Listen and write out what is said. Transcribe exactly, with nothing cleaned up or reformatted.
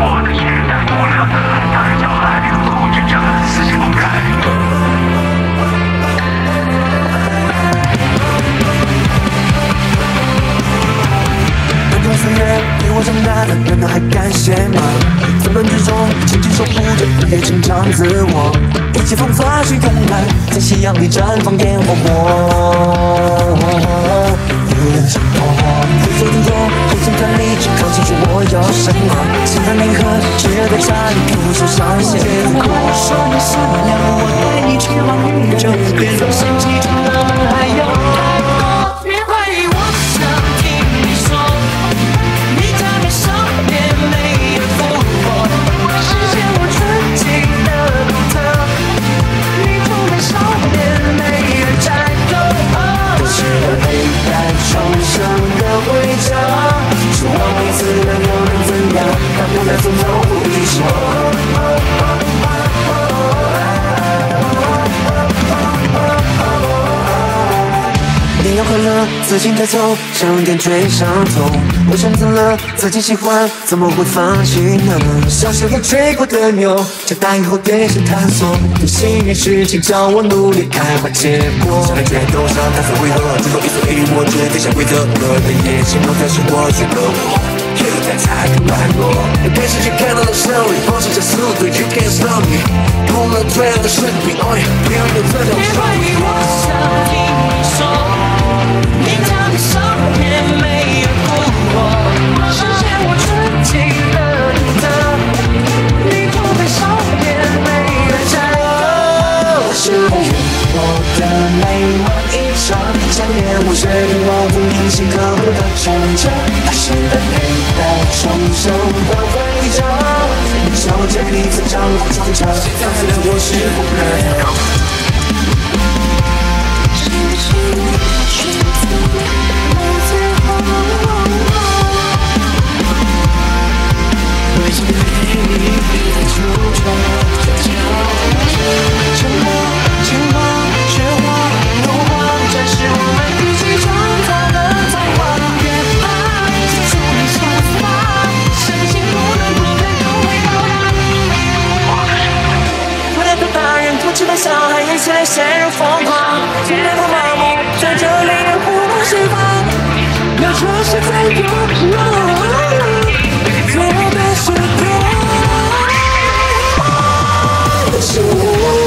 我的眼带过了，大人叫来，不觉着死心不改。 漫长岁月陪我长大的，难道还感谢吗？纷乱之中，紧紧守护着，也成长自我。一起风擦去慵懒，在夕阳里绽放烟火火。有人像我，回首途中，后心团里只靠清楚我有什么。心在冥河，炙热的茶里，不受伤心苦。说你思念我，带你去往宇宙，别让心机中的还有太多。别怀疑，我想听你说，你在面上也没有负我，实现我纯净的独特。你不美少年，没人摘钩。我是个黑白重生的徽章，说我每次能又能怎样？他不再从头不离手。你要快乐，自行带走，想点缀伤痛。我选择了自己喜欢，怎么会放弃呢？小时候追过的牛，长大以后对谁探索？用幸运事情叫我努力开花结果。想在拳头上打算为何？最后一丝一我绝对像规则。我的野心，我的生活选了我。又在踩个段落，被世界看到了胜利，保持着速度 ，You can't stop me。不能退让的士兵，哦耶，别人的这条别怀疑，我想听你说，你在面上也没有负我，实现我纯净的独特。你不美少年，没人摘钩。 我是我愿我的每晚一场，想念我决定我不铭心刻骨的成长。它是的黑白重生的徽章，像我建立成长的装甲，现在的我是不能。沉默，沉默，雪花，融化，展示我们一起创造的造化。别怕，记住你想法，相信不能不能都会到达。不能等大人不知道小孩一起来陷入疯狂，尽量不麻木，在这里互不释放。要这是在游乐，最后的时刻。是我。